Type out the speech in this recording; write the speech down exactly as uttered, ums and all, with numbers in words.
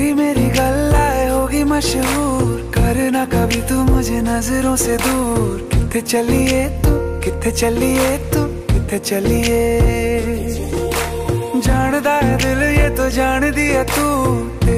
तेरी मेरी गल्लाए होगी मशहूर, करना कभी तू मुझे नजरों से दूर। किथे चलिए तू, किथे चलिए तू, किथे चलिए। जानदा है दिल ये तो जान दिया तू,